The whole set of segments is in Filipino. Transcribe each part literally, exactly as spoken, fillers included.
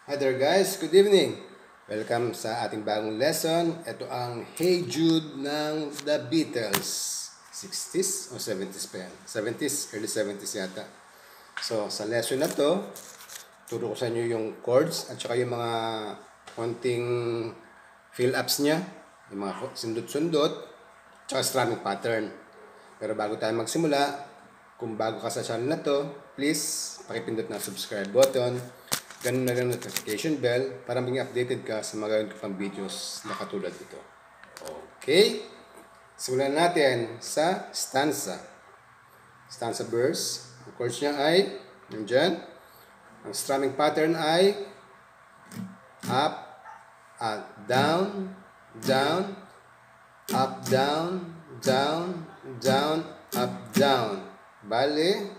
Hi there guys, good evening. Welcome sa ating bagong lesson. Ito ang Hey Jude ng The Beatles. sixties o seventies pa yan? seventies, early seventies yata. So sa lesson na to, turo ko sa inyo yung chords at saka yung mga konting fill-ups niya, yung mga sundot-sundot, at saka strumming pattern. Pero bago tayo magsimula, kung bago ka sa channel na to, please pakipindot na subscribe button. Ganun na lang notification bell para maging updated ka sa mga gawin ko pang videos na katulad ito. Okay? Simulan natin sa stanza. Stanza verse. Ang chords niya ay nandyan. Ang strumming pattern ay up, at down, down, up, down, down, down, up, down. Bale,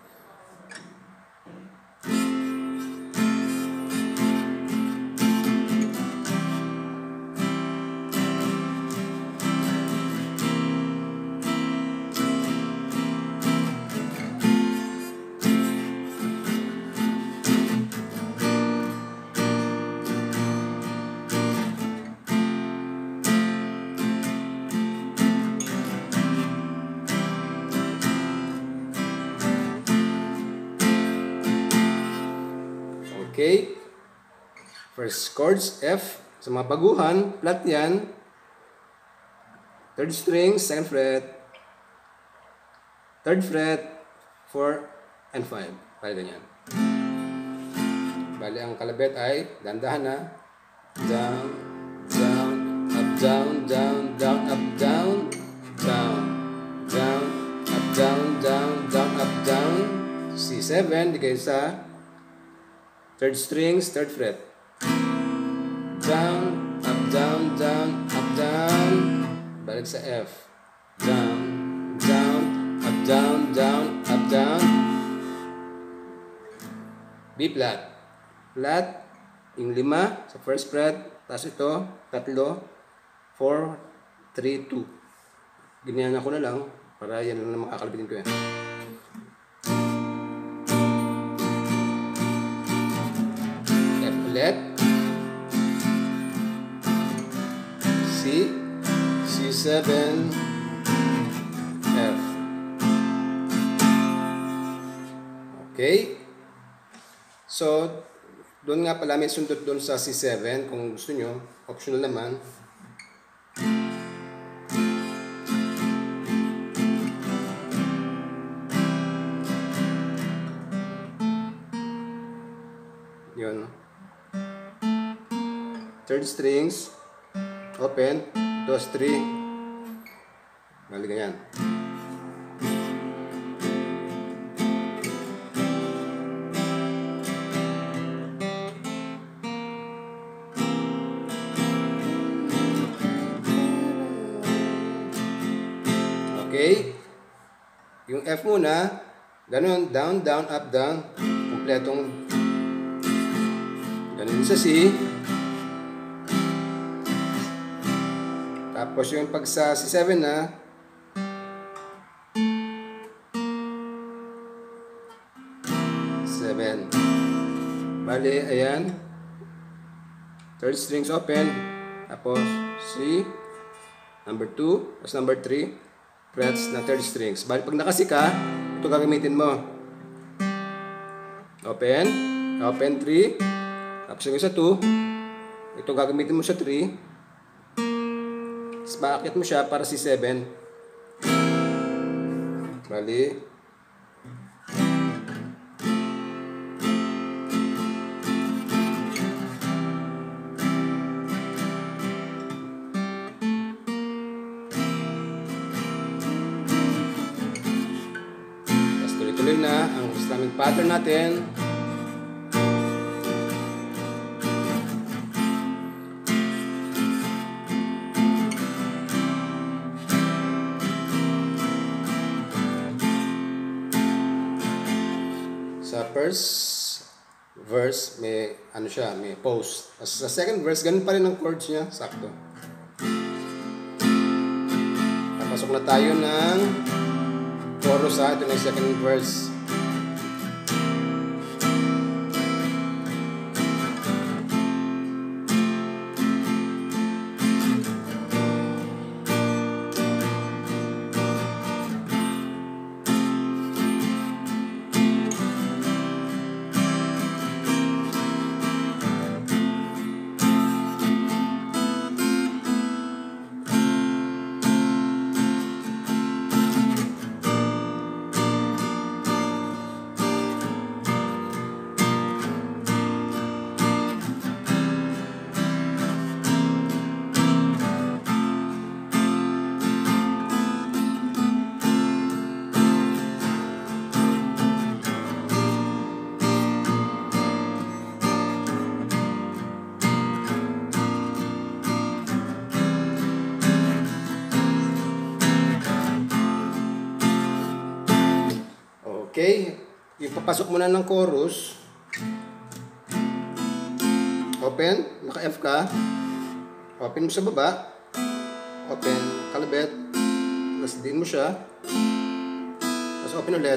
okay. First chords, F. Sa mga baguhan, flat yan. Third string, second fret. Third fret, four and five. Bali ganyan. Bali ang kalabit ay, dandahan na. Down, down, up, down, down, down, up, down, down, down, up, down, down, down, up, down. C seven, di kayo sa third strings, third fret. Down, up, down, down, up, down. Balik sa F. Down, down, up, down, down, up, down. B flat. Flat, yung lima sa first fret. Tapos ito, tatlo, four, three, two. Ganyan ako na lang para yan lang makakalabitin ko yan. F ulit. C, C seven, F. Okay. So, doon nga pala may sundot doon sa C seven. Kung gusto nyo, optional naman. Yun. Third strings, open, dos, three. Bali ganyan. Okay. Yung F muna, ganun, down, down, up, down. Kompletong ganun sa C. Tapos yung pag sa C seven na, seven. Bali, ayan. Third strings open. Tapos C, number two, tapos number three, frets na third strings. Bali, pag nakasi ka, ito gagamitin mo. Open, open three, tapos yung isa two, ito gagamitin mo sa three. Tapos maakit mo siya para C seven. Bali. Tapos tuloy-tuloy na ang strumming pattern natin. Sa first verse, may ano siya, may pause. Sa second verse, ganun pa rin ang chords niya, sakto. Papasok na tayo ng chorus ha, ito na yung second verse. Okay, ipapasok mo na ng chorus. Open, naka-F ka. Open mo sa baba. Open, kalabit. Tapos diin mo siya. Tapos open ulit.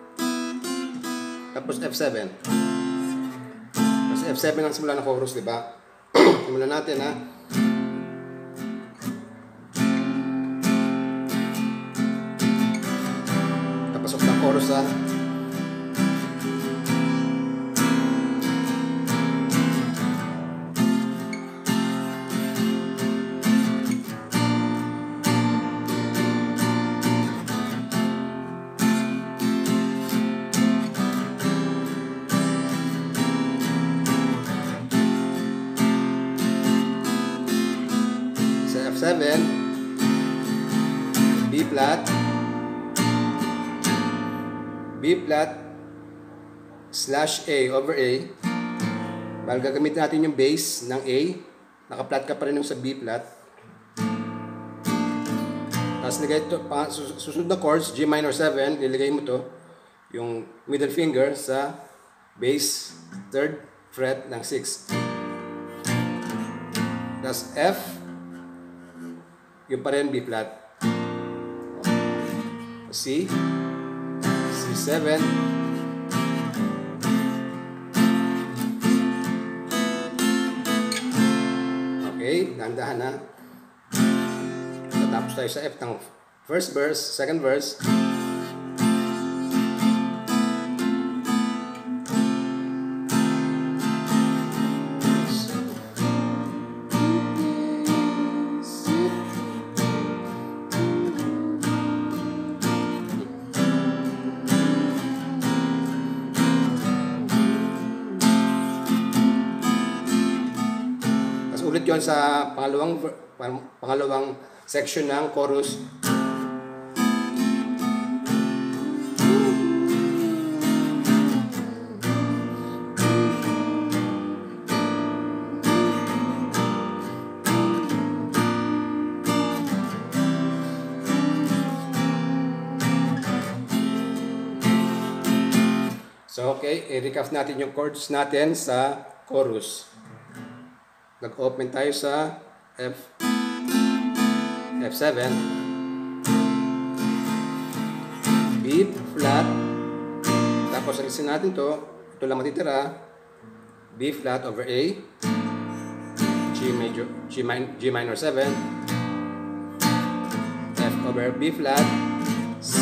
Tapos F seven. Tapos F seven ang simula ng chorus, di ba? Simulan natin, ha? Tapasok ng chorus, ha? F seven, B flat, B flat slash A over A. Bali gagamitin natin yung bass ng A. Naka-flat ka pa rin yung sa B flat. Tapos nilagay ito, susunod na chords, G minor seven, nilagay mo to yung middle finger sa bass third fret ng six. Tapos F, yung pa rin B flat. C, C seven, okay, dahan-dahan na. Tatapos tayo sa F ng first verse, second verse. Ulit yon sa pangalawang pangalawang section ng chorus. So okay, i-recap natin yung chords natin sa chorus. Nag-open tayo sa F, F seven, B flat, tapos alisin natin to, ito lang matitira, B flat over A, G major, G, min, G minor seven, F over B flat, C,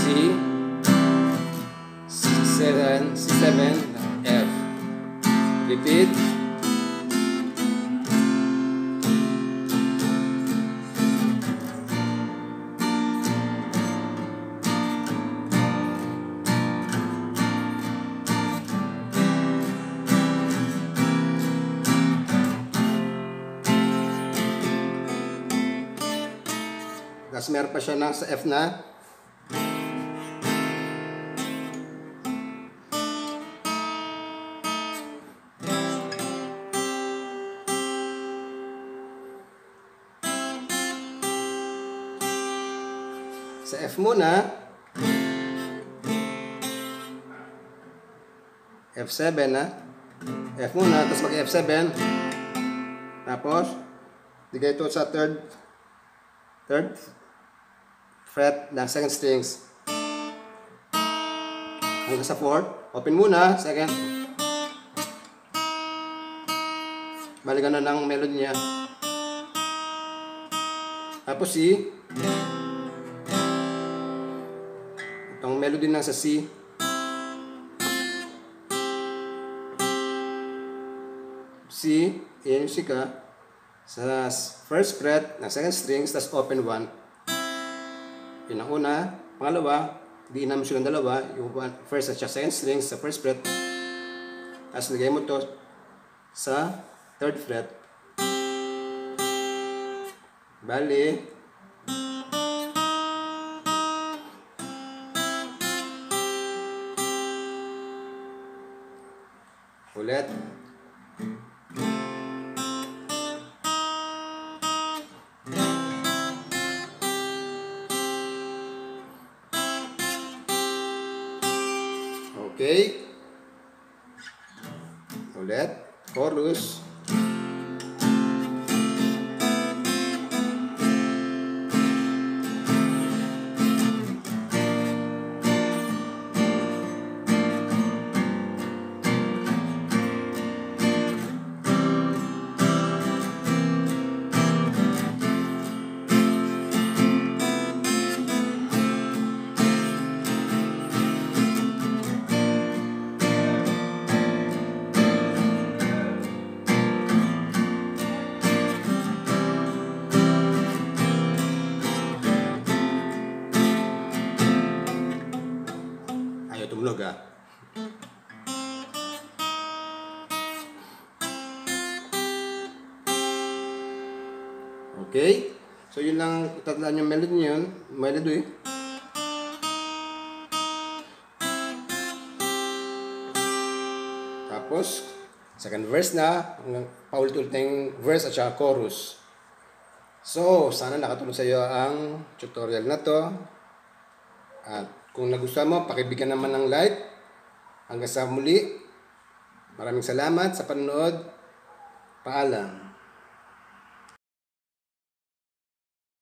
C seven, C seven, F, repeat. Tapos meron pa siya na sa F na. Sa F muna. F seven na. F muna, tapos mag F seven. Tapos, digay ito sa third third fret ng second strings hanggang sa fourth. Open muna, second. Balikan na ng melody niya. Tapos C. Itong melody na sa C. C, yan yung C ka. Sa first fret ng second strings, tas open one. Yun ang una. Pangalawa, diin namin silang dalawa. Yung first at second strings sa first fret. Tapos lagay mo to sa third fret. Bali, ulit. Ulit. Chorus. Ayaw tumunog ah. Okay? So yun lang, tatandaan yung melody yun. Melody. Tapos, second verse na, paulit-ulit verse at saka chorus. So, sana nakatulong sa iyo ang tutorial na to. At kung nagustuhan mo, pakibigyan naman ng like. Hanggang sa muli. Maraming salamat sa panonood. Paalam.